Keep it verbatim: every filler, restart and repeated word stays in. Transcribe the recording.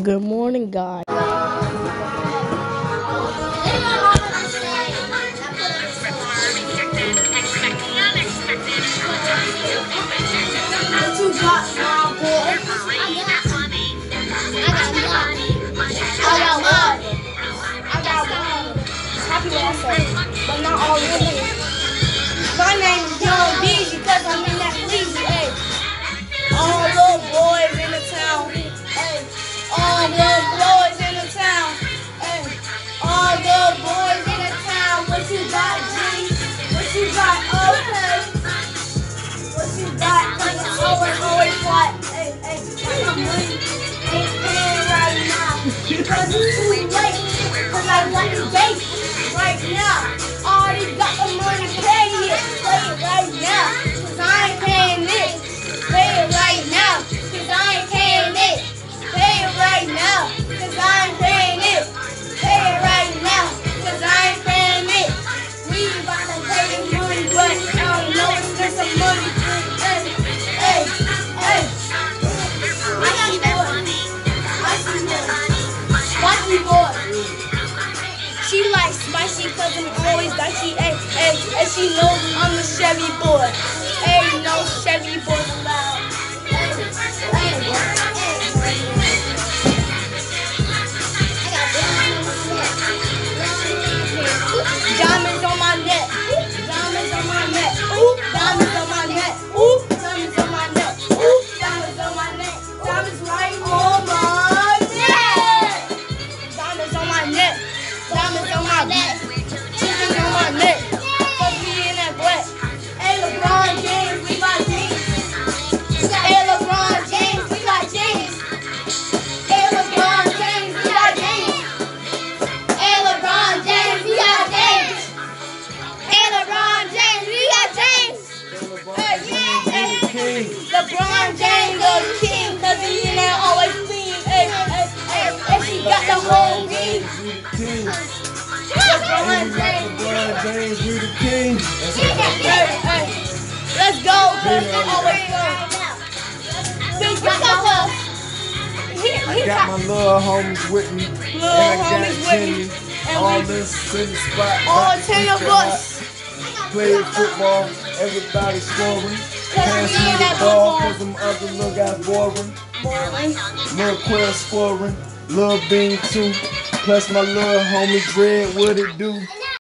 Good morning, guys. What you got, my boy? I got money. I got water. I got water. Happy birthday, but not all really. My name is Young B because I'm in that league. Hey, all little boys in the town. Hey, all little boys in the town. Hey, all little boys in the town. What you got, G? What you got? Okay. What you got? Cause it's always, always what? Hey, hey, my money ain't paying right now. Cause it's too late. Cause I want the date right now. Already got the money, pay it. Pay it right now. Cause I ain't paying it. Pay it right now. Cause I ain't paying it. Pay it right now. Cause I ain't paying it. Pay it right now. Cause I ain't paying it. We about to pay the money, but I don't know it's just some money. Hey, hey, hey. I got money. Spicy boy. She likes spicy cause I'm always dicey. Hey, hey, and she knows I'm the Chevy boy. Hey, no Chevy boys allowed. Hey, hey, hey. Diamonds on my neck. Diamonds on my neck. Ooh, diamonds on my neck. Ooh, diamonds on my neck. Ooh, diamonds on my neck. Diamonds right on my neck. Diamonds on my neck. Diamonds on my neck. Diamonds on my neck. Fuck me in that wet. Hey, LeBron James, we got jeans. Hey, LeBron James, we got jeans. Hey, LeBron James, we got jeans. Hey, LeBron James, we got jeans. Hey, LeBron James, we got jeans. Hey, hey, LeBron James, the king, cause he in there always clean. Hey, hey, hey, and she got the whole team. LeBron James, James, we the king. hey, hey, let's go, cause he always go. We got the I got my little homies with me. Little and I homies got with me. Kenny. And All we- this in the spot. all About to ten of feature us. hot. Played football. Everybody scoring. Pass we me in the that ball football. cause them other little guys boring. Boring. Lil Quell scoring. Lil Bean too. Plus my little homie Dread, what it do?